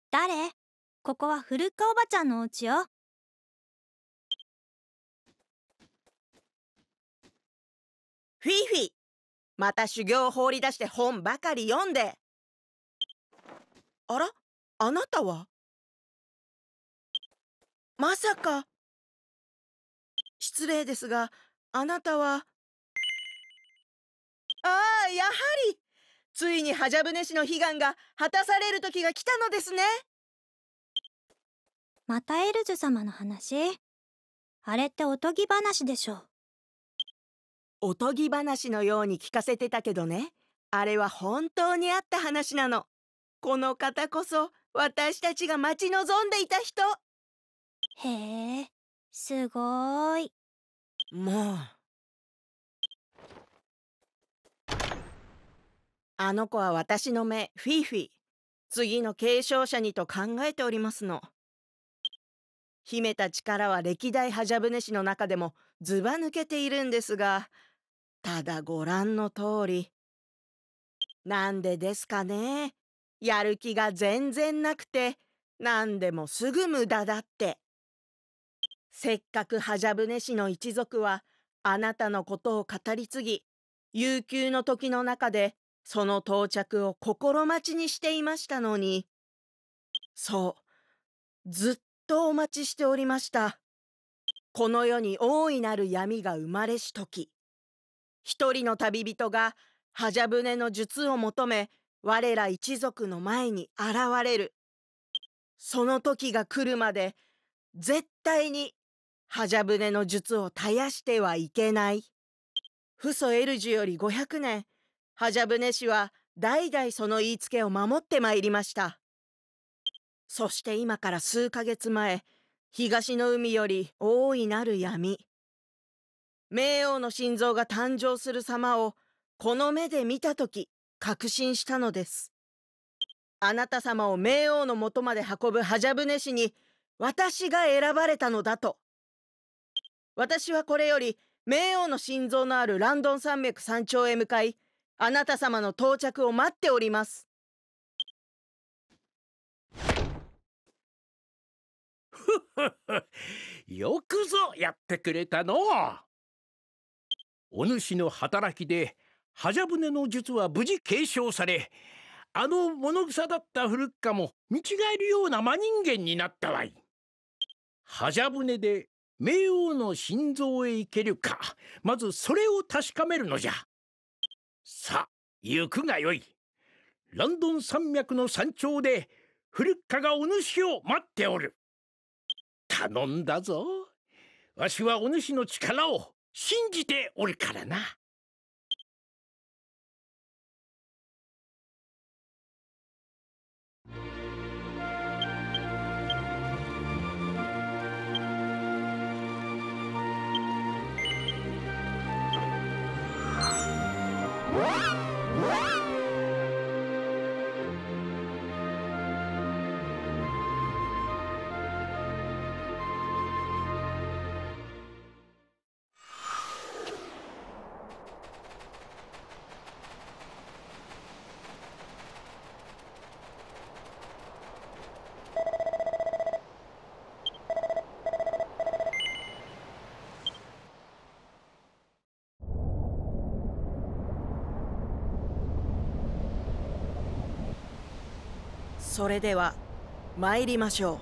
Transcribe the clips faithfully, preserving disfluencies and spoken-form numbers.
誰？ここは古川おばちゃんのお家よ。 フィーフィー、また修行を放り出して本ばかり読んで。あら、あなたはまさか。失礼ですが、あなたは。ああ、やはりついにハジャブネ氏の悲願が果たされる時が来たのですね。 またエルジュ様の話？あれっておとぎ話でしょ。 おとぎ話のように聞かせてたけどね、あれは本当にあった話なの。この方こそ私たちが待ち望んでいた人。 へえ、すごーい。 もう。あの子は私の目、フィーフィー。次の継承者にと考えておりますの。秘めた力は歴代ハジャブネ氏の中でもずば抜けているんですが、ただご覧の通り。なんでですかね。やる気が全然なくて、なんでもすぐ無駄だって。せっかくハジャブネ氏の一族はあなたのことを語り継ぎ、悠久の時の中でその到着を心待ちにしていましたのに。そう、ずっとお待ちしておりました。この世に大いなる闇が生まれし時、一人の旅人がハジャブネの術を求め、我ら一族の前に現れる。その時が来るまで絶対にハジャブネの術を絶やしてはいけない。フソエルジュよりごひゃくねん、ハジャブネ氏は代々その言いつけを守ってまいりました。そして今から数ヶ月前、東の海より大いなる闇、冥王の心臓が誕生する様をこの目で見たとき確信したのです。あなた様を冥王のもとまで運ぶハジャブネ氏に私が選ばれたのだと。私はこれより冥王の心臓のあるランドン山脈山頂へ向かい、あなた様の到着を待っております。 よくぞやってくれたの。お主の働きでハジャブネの術は無事継承され、あの物草だった古川も見違えるような真人間になったわい。ハジャブネで冥王の心臓へ行けるか、まずそれを確かめるのじゃ。さあ行くがよい。ランドン山脈の山頂で古川がお主を待っておる。頼んだぞ。わしはお主の力を信じておるからな。 それでは参りましょう。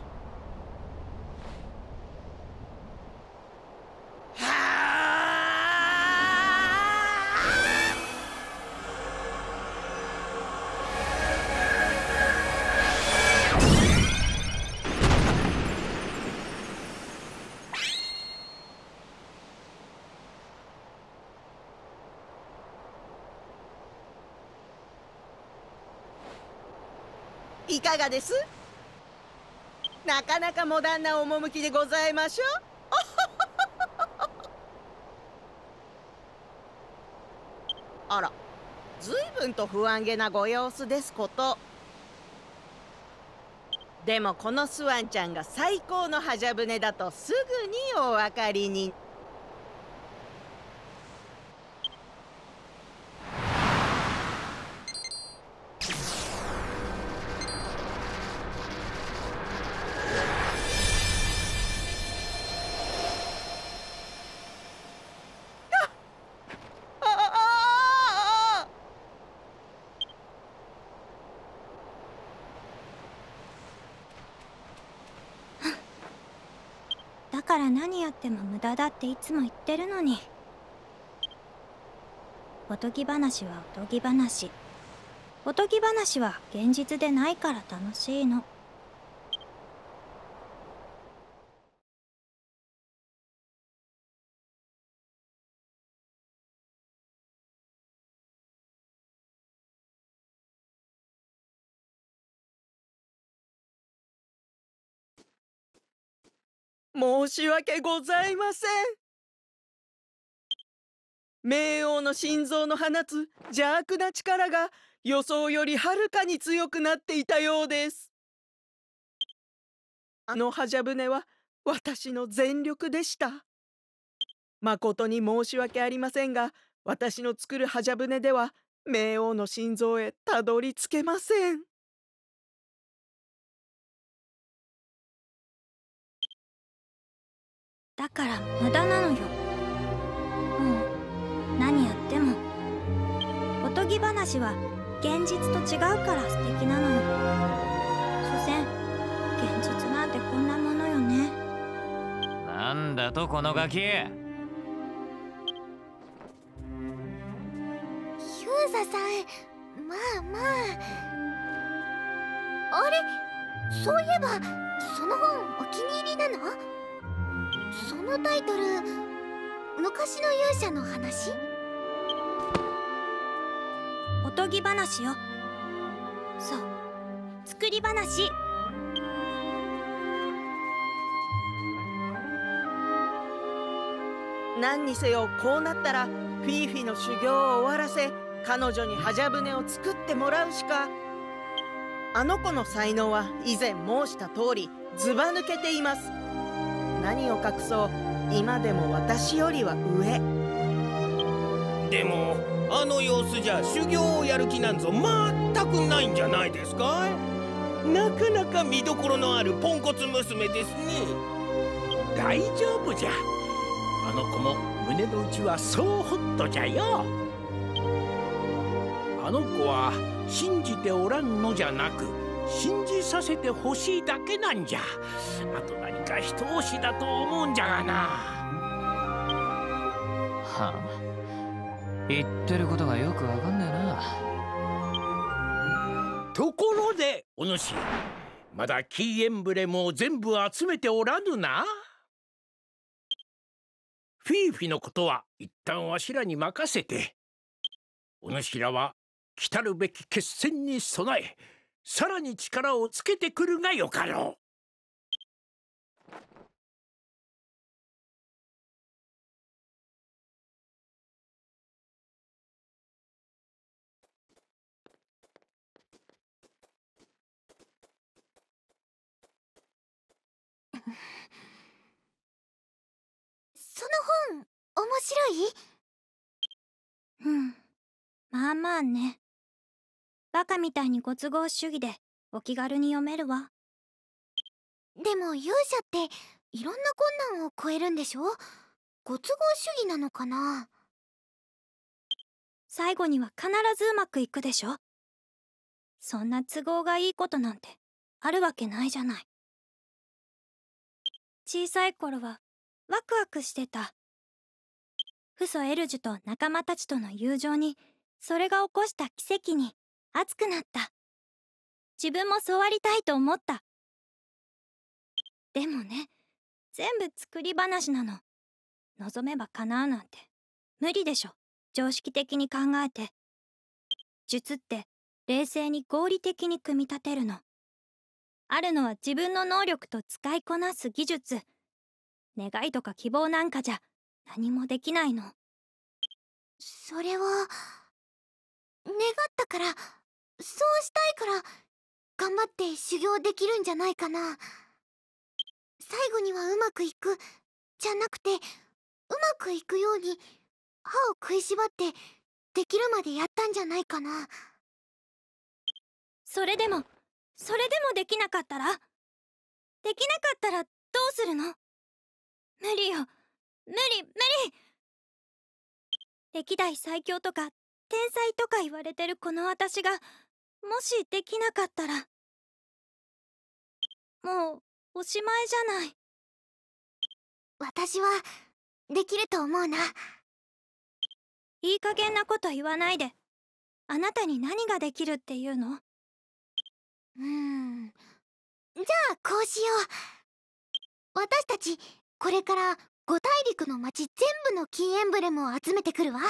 いかがです？なかなかモダンな趣でございましょう。あら、ずいぶんと不安げなご様子ですこと。でもこのスワンちゃんが最高のハジャブネだとすぐにお分かりに。 から何やっても無駄だっていつも言ってるのに。おとぎ話はおとぎ話。おとぎ話は現実でないから楽しいの。 申し訳ございません。冥王の心臓の放つ邪悪な力が予想よりはるかに強くなっていたようです。あのハジャブネは私の全力でした。誠に申し訳ありませんが、私の作るハジャブネでは冥王の心臓へたどり着けません。 だから無駄なのよ。もう何やっても。おとぎ話は現実と違うから素敵なのよ。所詮現実なんてこんなものよね。 なんだとこのガキ。 ヒューザさん、まあまあ。あれ、そういえばその本お気に入りなの？そのタイトル、昔の勇者の話？ おとぎ話よ。そう、作り話。 何にせよこうなったらフィーフィの修行を終わらせ、彼女にハジャブネを作ってもらうしか。あの子の才能は以前申した通りずば抜けています。何を隠そう、今でも私よりは上。 でもあの様子じゃ修行をやる気なんぞ全くないんじゃないですか。なかなか見どころのあるポンコツ娘ですね。大丈夫じゃ。あの子も胸の内はそうホットじゃよ。あの子は信じておらんのじゃなく、信じさせてほしいだけなんじゃ。あと何か一押しだと思うんじゃがな。 はあ、言ってることがよくわかんねえな。 ところでお主、まだキーエンブレムを全部集めておらぬな。フィーフィのことは一旦わしらに任せて、お主らは来たるべき決戦に備え、さらに力をつけてくるがよかろう。 その本面白い？ うん、まあまあね。バカみたいにご都合主義でお気軽に読めるわ。 でも勇者っていろんな困難を超えるんでしょ？ご都合主義なのかな？ 最後には必ずうまくいくでしょ。そんな都合がいいことなんてあるわけないじゃない。小さい頃はワクワクしてた。フソエルジュと仲間たちとの友情に、それが起こした奇跡に熱くなった。自分もそうありたいと思った。でもね、全部作り話なの。望めば叶うなんて無理でしょ、常識的に考えて。術って冷静に合理的に組み立てるの。あるのは自分の能力と使いこなす技術。願いとか希望なんかじゃ何もできないの。 それは願ったから、そうしたいから頑張って修行できるんじゃないかな。最後にはうまくいくじゃなくて、うまくいくように歯を食いしばってできるまでやったんじゃないかな。 それでもそれでもできなかったらできなかったらどうするの？無理よ、無理無理。歴代最強とか天才とか言われてるこの私がもしできなかったらもうおしまいじゃない。 私はできると思うな。 いい加減なこと言わないで。あなたに何ができるっていうの？ うーん。じゃあこうしよう。私たちこれから五大陸の町全部のキーエンブレムを集めてくるわ。 は？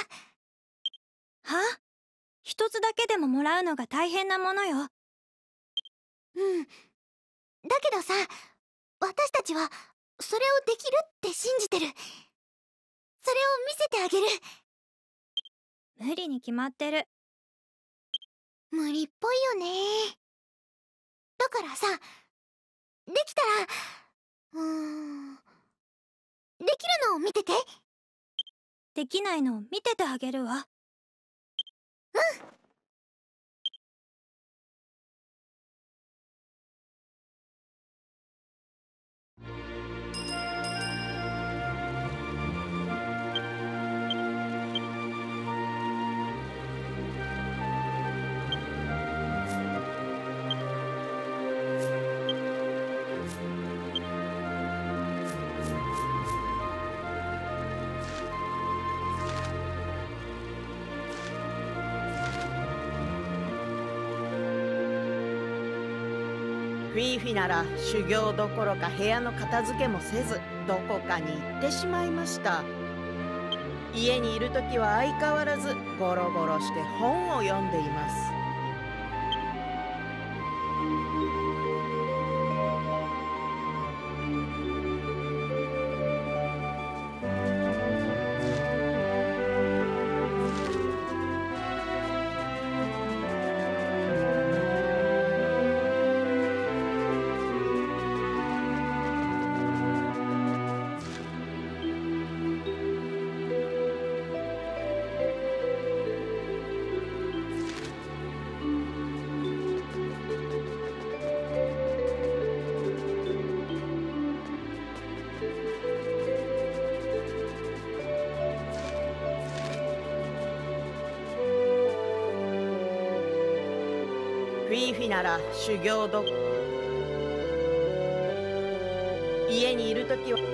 一つだけでももらうのが大変なものよ。 うん。だけどさ、私たちはそれをできるって信じてる。それを見せてあげる。 無理に決まってる。 無理っぽいよね。だからさ、できたら、うーん、できるのを見てて。 できないのを見ててあげるわ。 うん。 フィーフィなら修行どころか部屋の片付けもせずどこかに行ってしまいました。家にいる時は相変わらずゴロゴロして本を読んでいます。フィーフィなら修行ど家にいる時は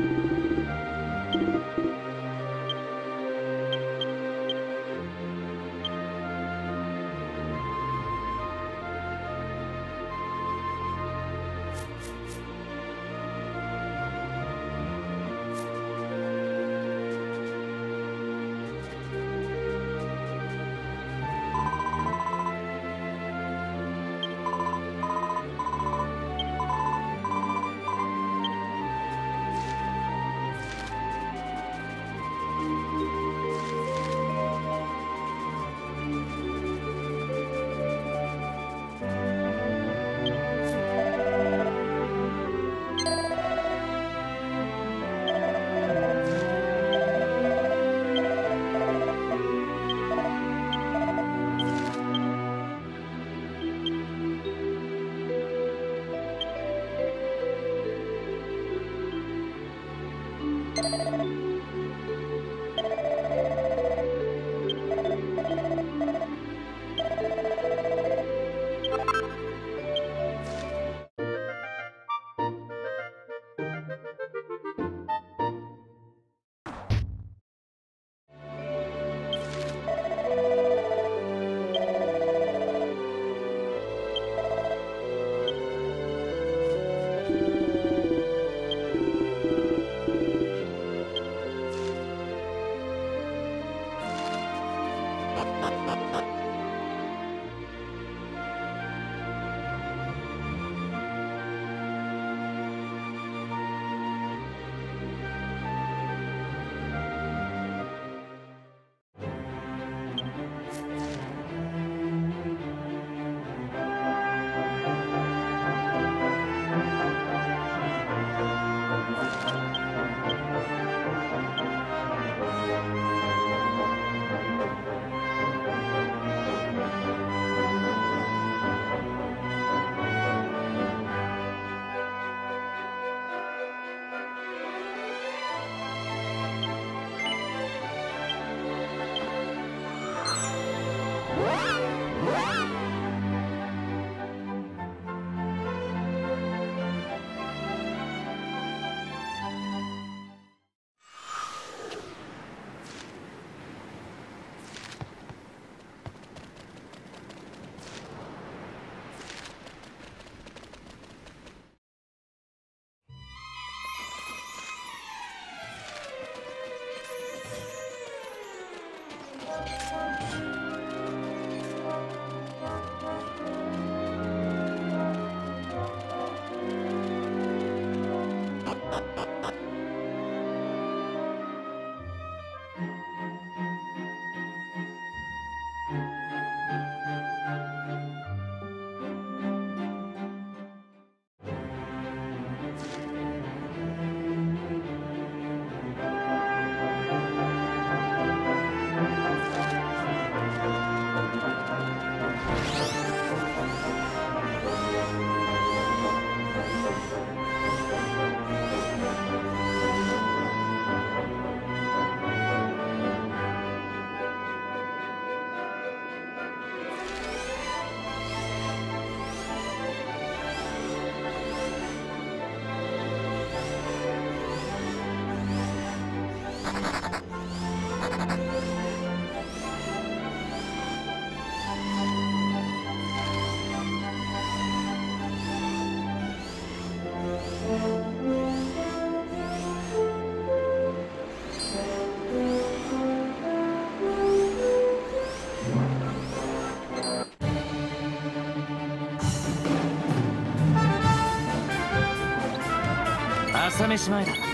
朝飯前だ。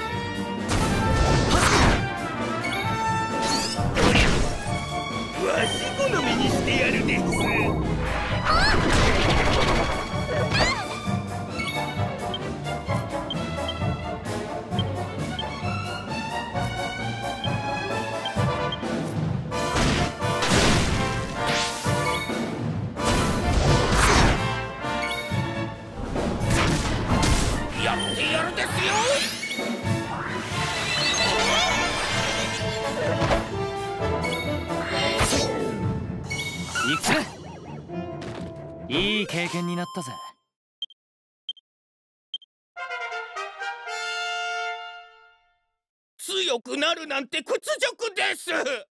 わし好みにしてやるです。やってやるですよ。 行くぜ。いい経験になったぜ。 強くなるなんて屈辱です。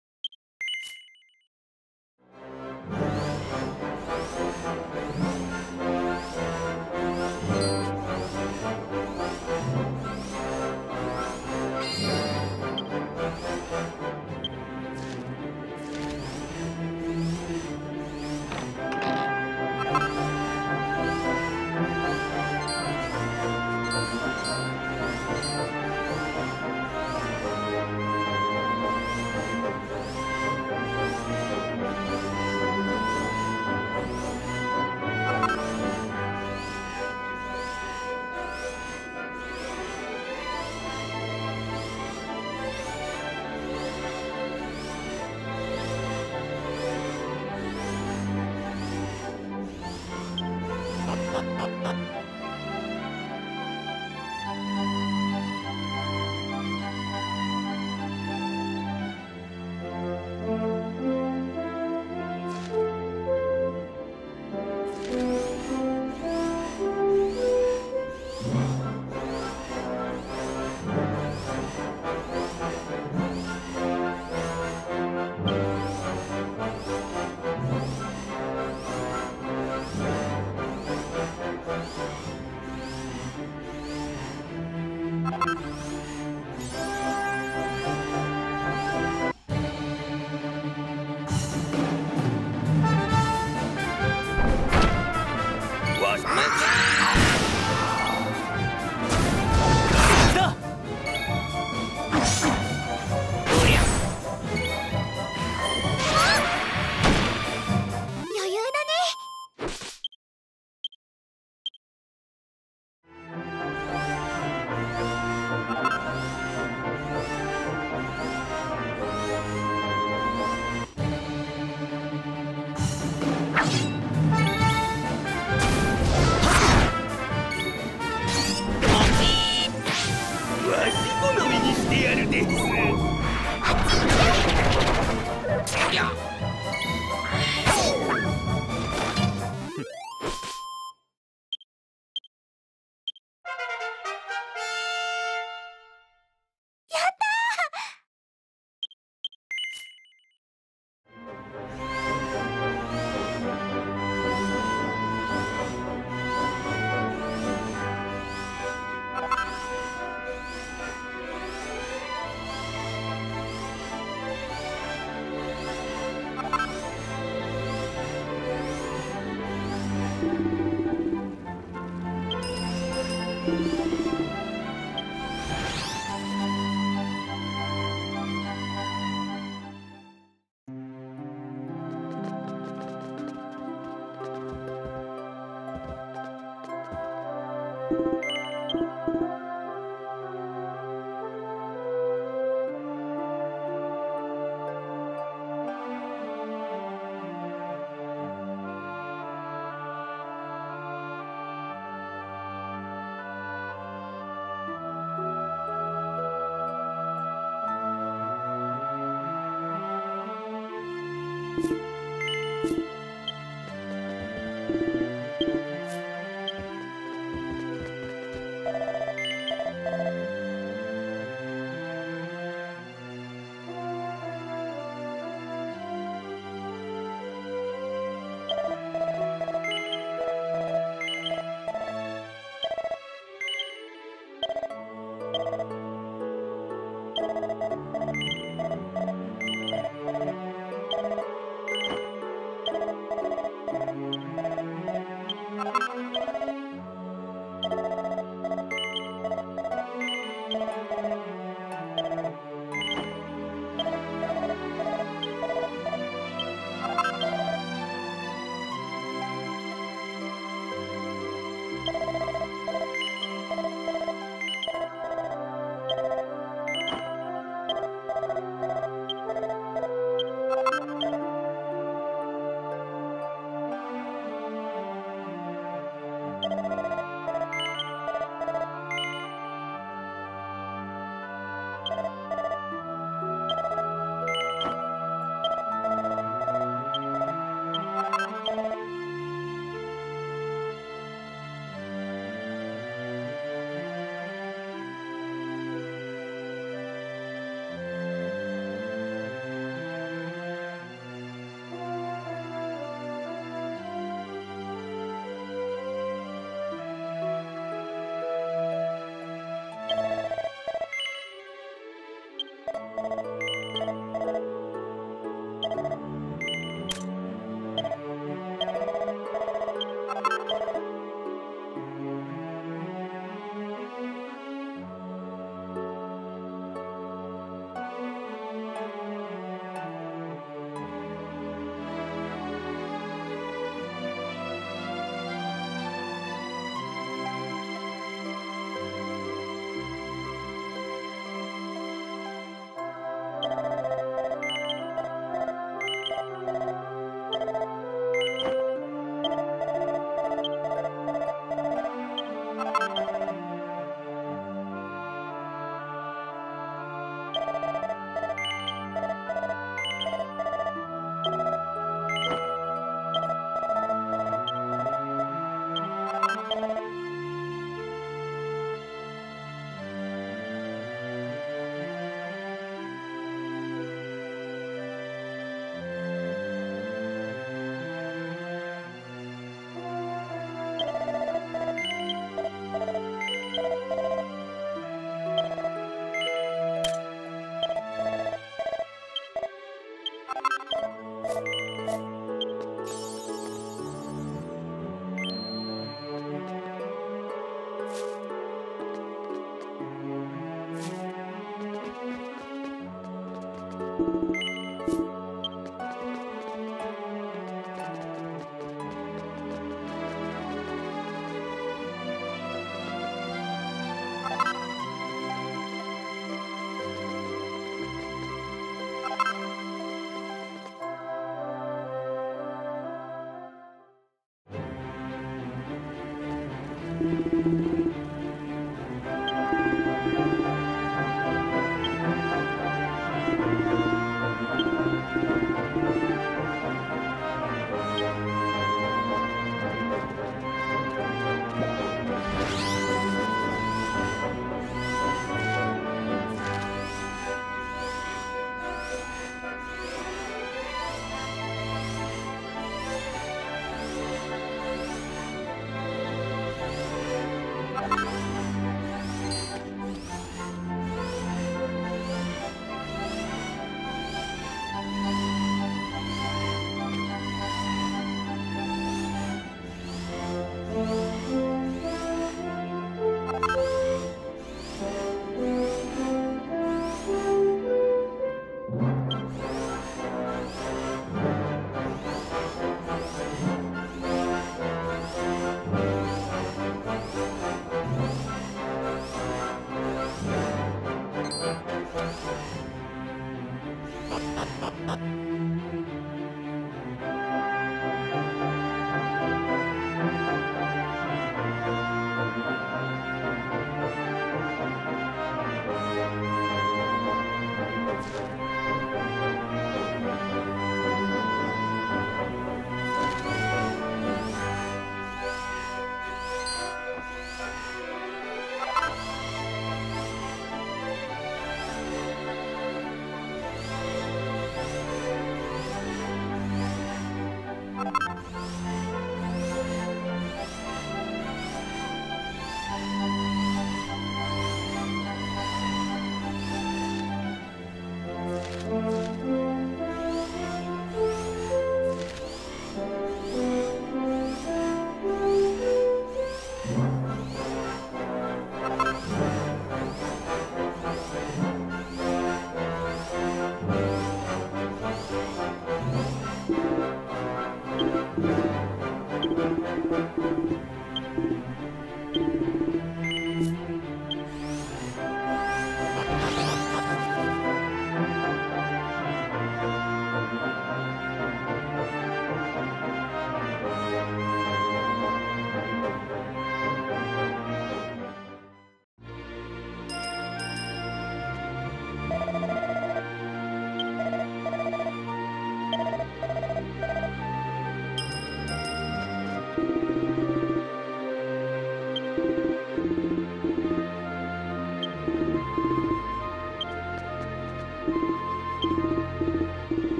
余裕だね。 わし好みにしてやるです。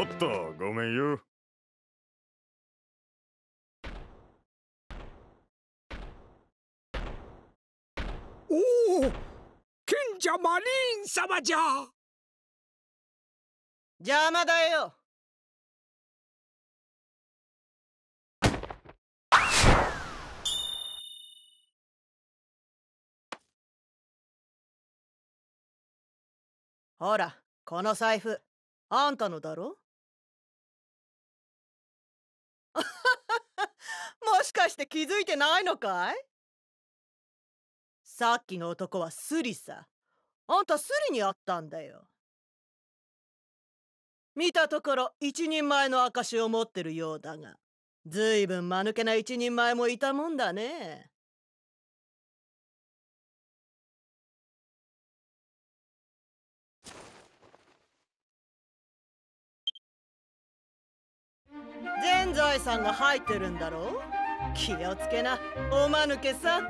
とごめんよ。 おお、賢者マリーン様じゃ。 邪魔だよ。ほら、この財布、あんたのだろ？もしかして気づいてないのかい？さっきの男はスリさ。あんたスリに会ったんだよ。見たところ一人前の証を持ってるようだが、ずいぶん間抜けな一人前もいたもんだね。全財産が入ってるんだろう？気をつけな、おまぬけさん。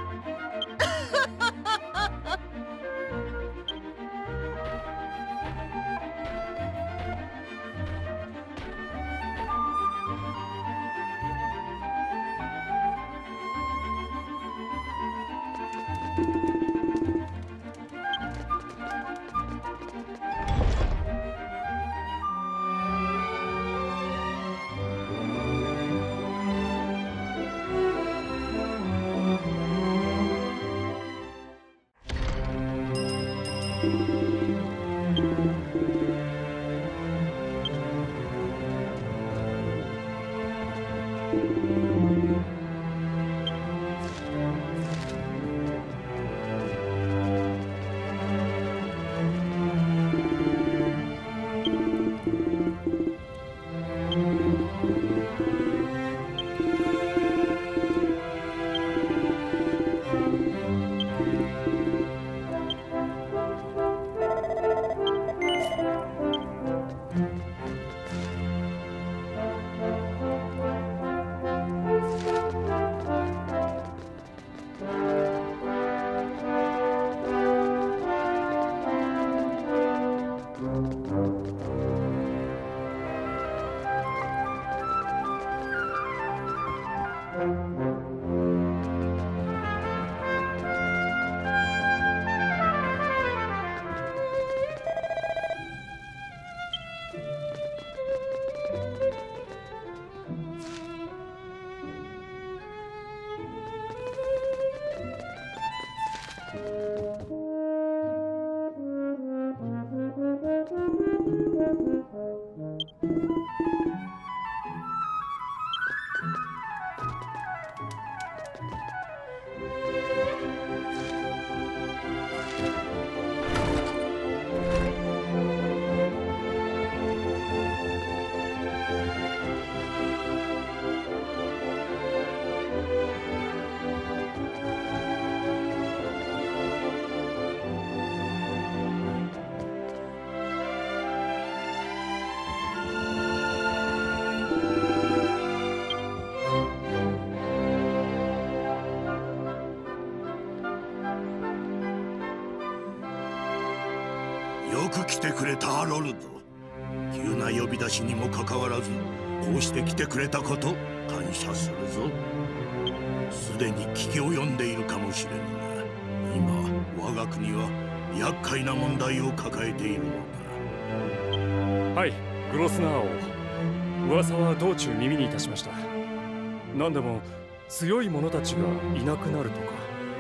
よく来てくれたアロルド。急な呼び出しにもかかわらずこうして来てくれたこと感謝するぞ。すでに危機を呼んでいるかもしれぬが、今我が国は厄介な問題を抱えているのだ。はい、グロスナー王。噂は道中耳にいたしました。何でも強い者たちがいなくなるとか。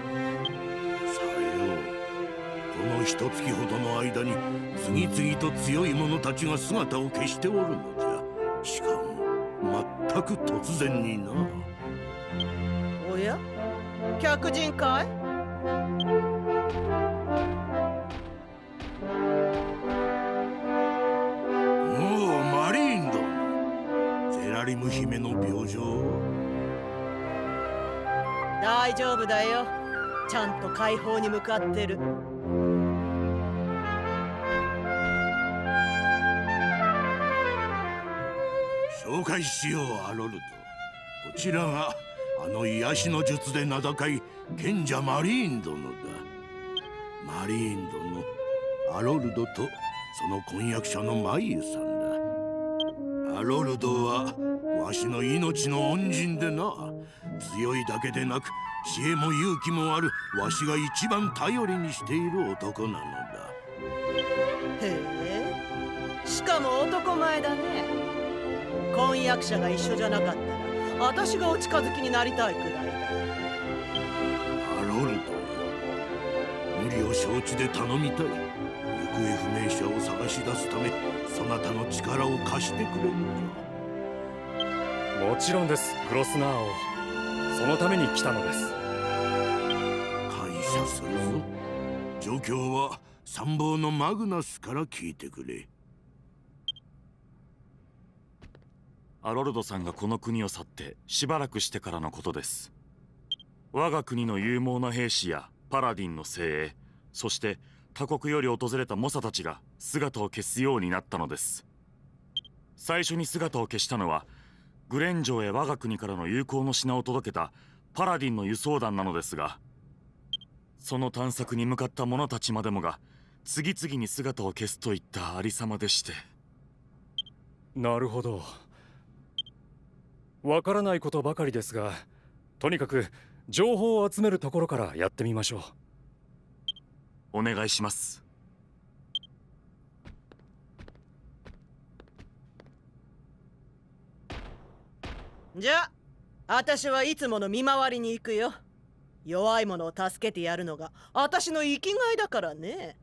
この一月ほどの間に次々と強い者たちが姿を消しておるのじゃ。しかも全く突然にな。 おや、客人かい？ もうマリーンドン、ゼラリム姫の病状。 大丈夫だよ。ちゃんと解放に向かってる。 紹介しよう、アロルド。こちらがあの癒しの術で名高い賢者マリーン殿だ。マリーン殿、アロルドとその婚約者のマイユさんだ。 ハロルドはわしの命の恩人でな。強いだけでなく知恵も勇気もあるわしが一番頼りにしている男なのだ。 へえ、しかも男前だね。婚約者が一緒じゃなかったら私がお近づきになりたいくらいだ。 ハロルドよ、無理を承知で頼みたい。行方不明者を探し出すためそなたの力を貸してくれぬか。 もちろんです、グロスナー王。そのために来たのです。 感謝するぞ。状況は参謀のマグナスから聞いてくれ。 アロルドさんがこの国を去ってしばらくしてからのことです。我が国の勇猛な兵士やパラディンの精鋭、そして他国より訪れた猛者たちが姿を消すようになったのです。最初に姿を消したのはグレン城へ我が国からの友好の品を届けたパラディンの輸送団なのですが、その探索に向かった者たちまでもが次々に姿を消すといったありさまでして。 なるほど。わからないことばかりですが、とにかく情報を集めるところからやってみましょう。お願いします。 じゃあ私はいつもの見回りに行くよ。弱い者を助けてやるのが私の生きがいだからね。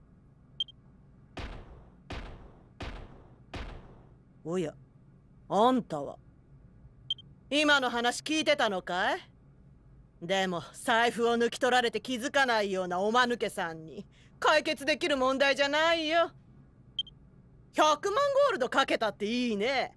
おや、あんたは今の話聞いてたのかい？でも財布を抜き取られて気づかないようなおまぬけさんに解決できる問題じゃないよ。ひゃくまんゴールドかけたっていいね。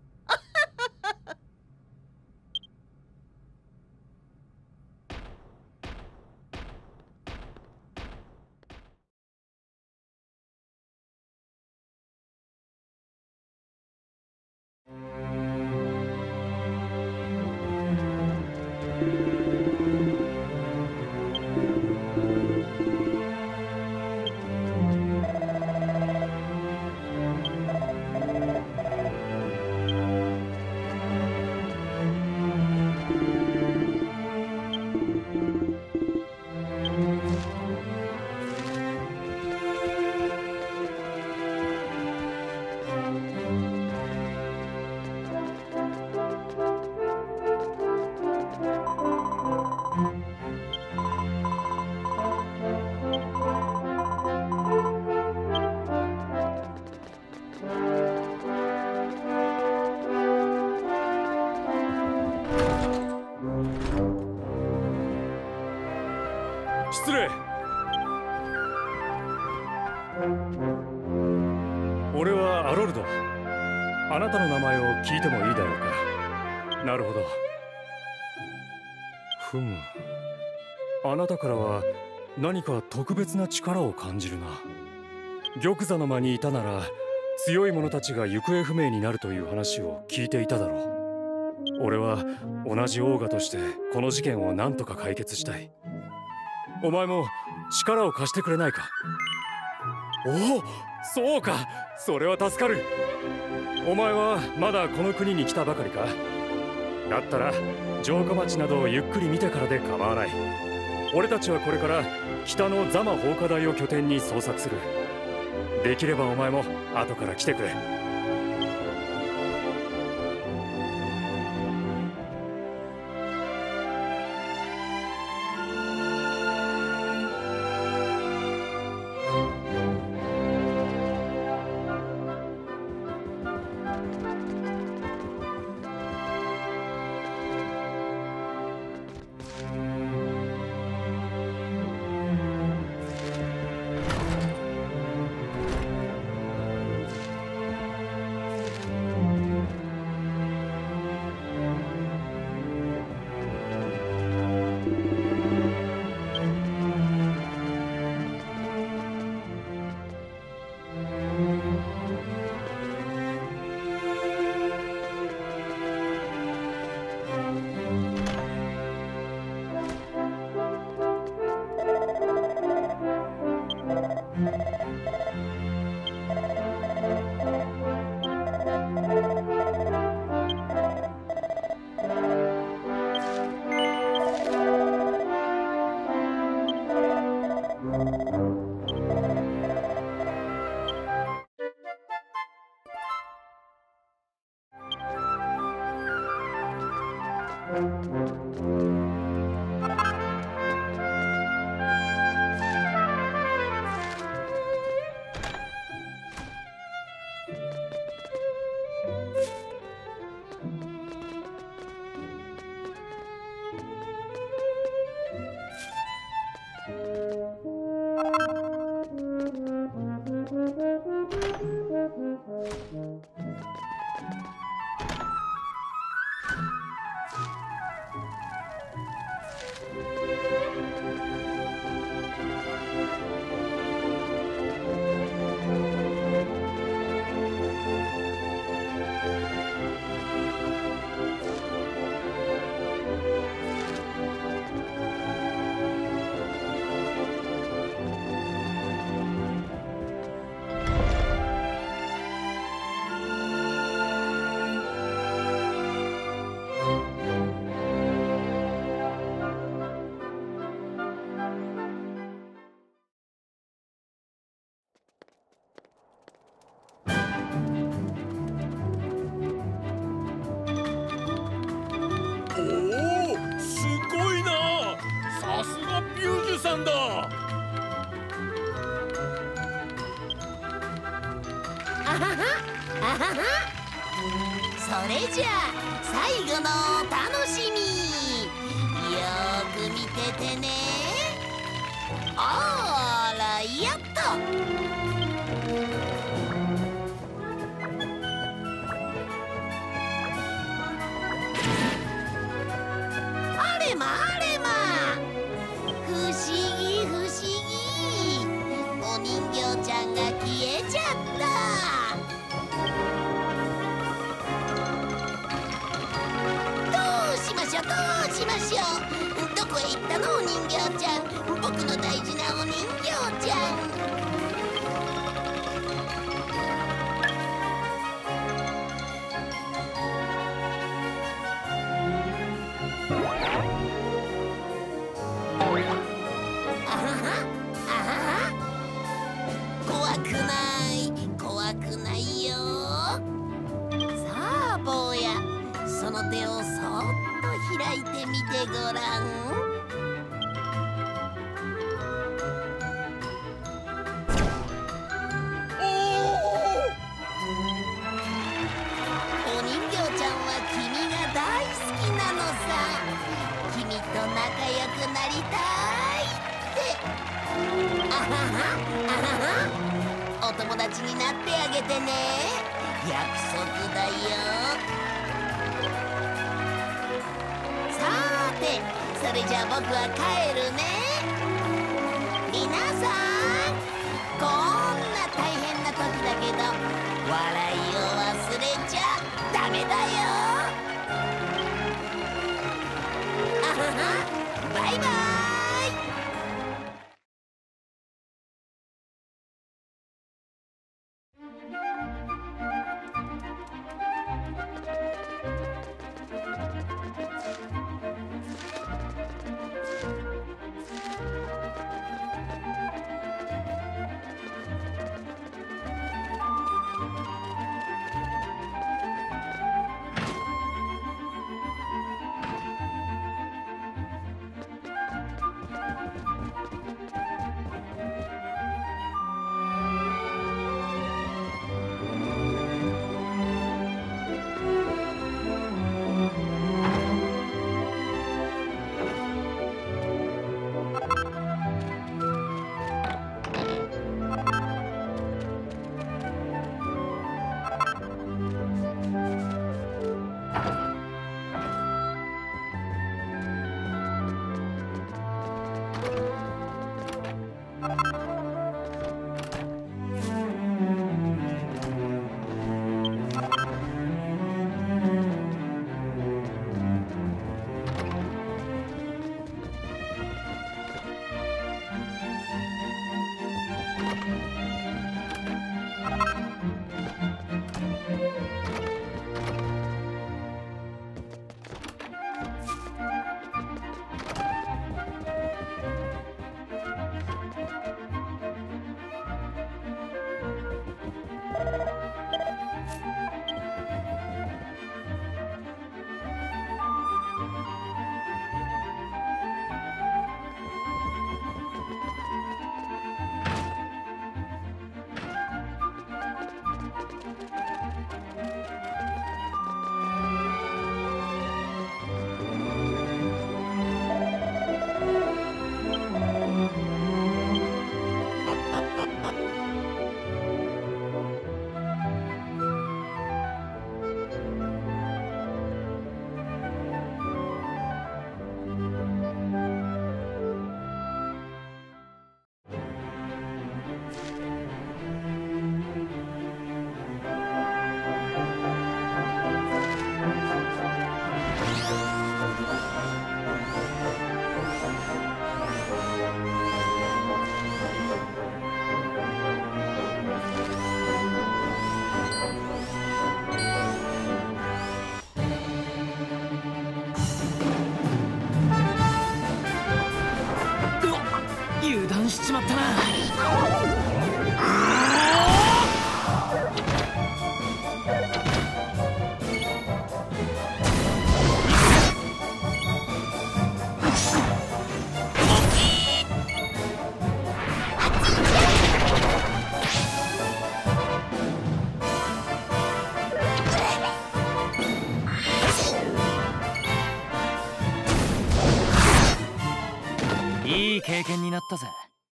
失礼。俺はアロルド。あなたの名前を聞いてもいいだろうか。なるほど。ふむ。あなたからは何か特別な力を感じるな。玉座の間にいたなら強い者たちが行方不明になるという話を聞いていただろう。俺は同じオーガとしてこの事件を何とか解決したい。お前も力を貸してくれないか？おお、そうか。それは助かる。お前はまだこの国に来たばかりか？だったら城下町などをゆっくり見てからで構わない。俺たちはこれから北のザマ放火台を拠点に捜索する。できればお前も後から来てくれ。 それじゃあ最後のお楽しみ、よーく見ててね。あらやっとあれまあれま、不思議不思議、お人形ちゃんが消えちゃった。どうしましょうどうしましょう、どこへ行ったのお人形ちゃん、僕の大事なお人形ちゃん。怖くない怖くないよ。さあ坊や、その手をそっと開いてみてごらん。お人形ちゃんは君が大好きなのさ。君と仲良くなりたいって。あははあはは、お友達になってあげてね、約束だよ。さーて、それじゃあ僕は帰るね。皆さん、こんな大変な時だけど笑いを忘れちゃダメだよ。あはは、バイバイ。 油断しちまったな。いい経験になったぜ。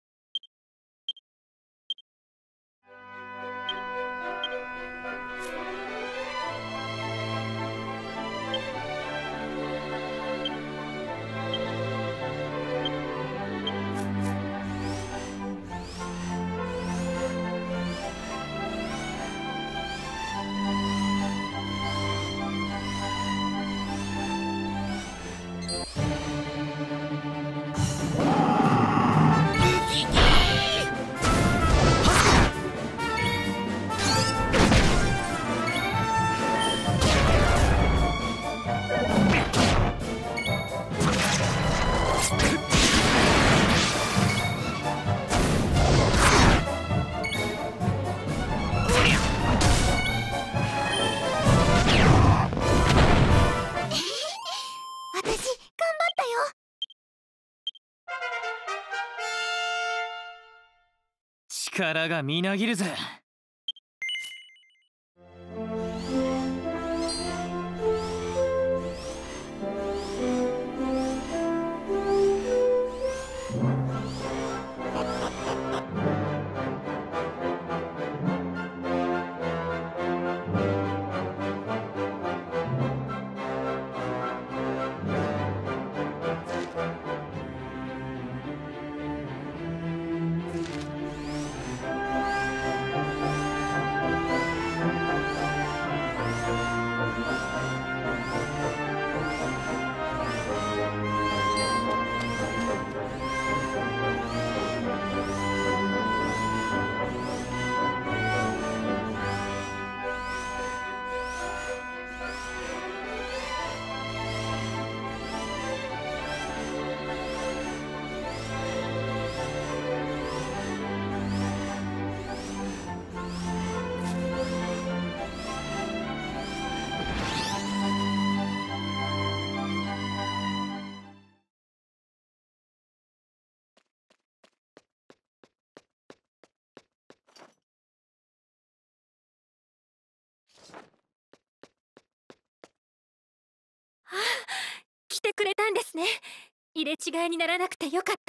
力がみなぎるぜ。 来てくれたんですね。入れ違いにならなくてよかった。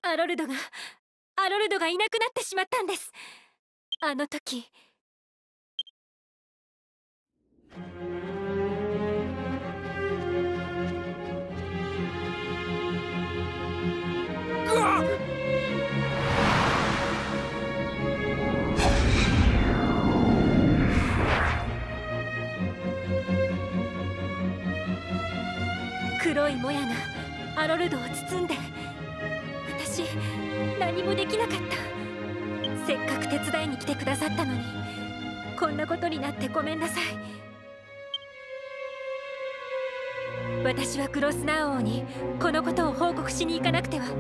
アロルドがアロルドがいなくなってしまったんです。あの時うわっ！ 黒いもやがアロルドを包んで、私何もできなかった。せっかく手伝いに来てくださったのにこんなことになってごめんなさい。私はクロスナー王にこのことを報告しに行かなくては。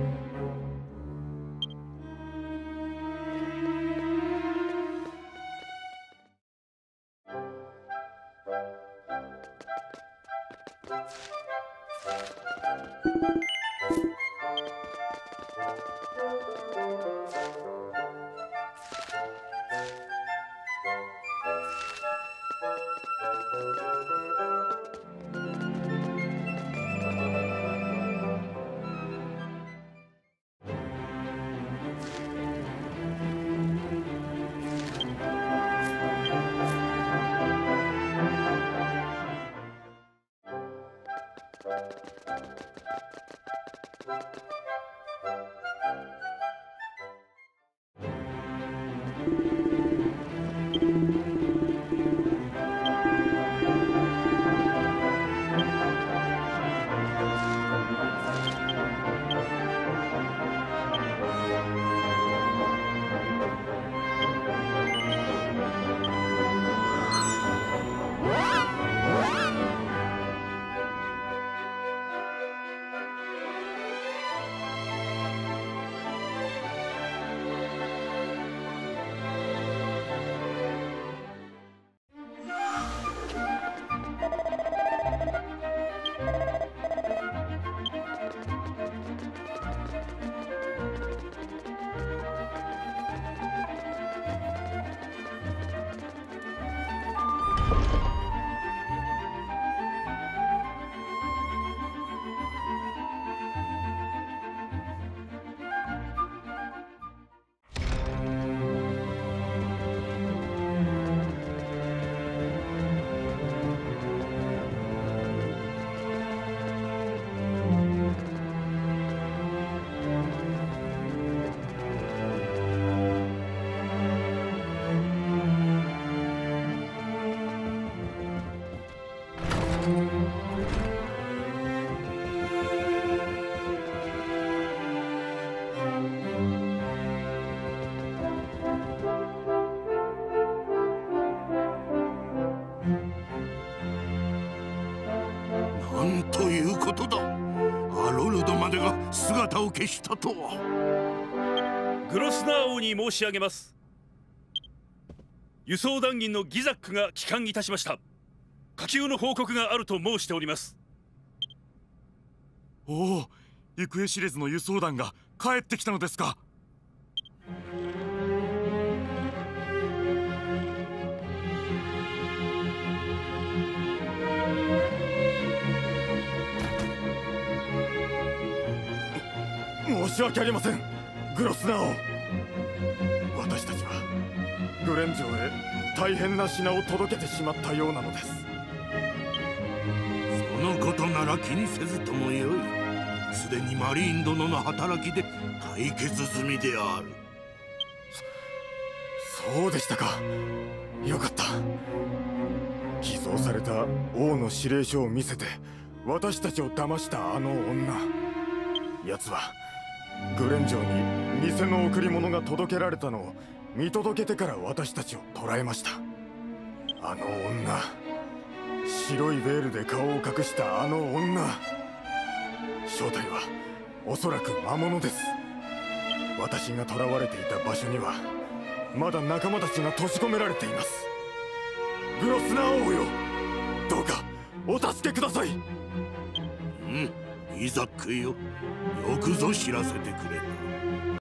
姿を消したとは。 グロスナー王に申し上げます。輸送団員のギザックが帰還いたしました。火急の報告があると申しております。 おお、行方知れずの輸送団が帰ってきたのですか。 申し訳ありません、グロスナー王。私たちはグレン城へ大変な品を届けてしまったようなのです。 そのことなら気にせずともよい。すでにマリーン殿の働きで解決済みである。 そそうでしたか。よかった。偽造された王の指令書を見せて私たちを騙したあの女。奴はグレン城に偽の贈り物が届けられたのを見届けてから私たちを捕らえました。あの女、白いベールで顔を隠したあの女、正体はおそらく魔物です。私が囚われていた場所にはまだ仲間たちが閉じ込められています。グロスナー王よ、どうかお助けください。 うん、イザックよ、よくぞ知らせてくれた。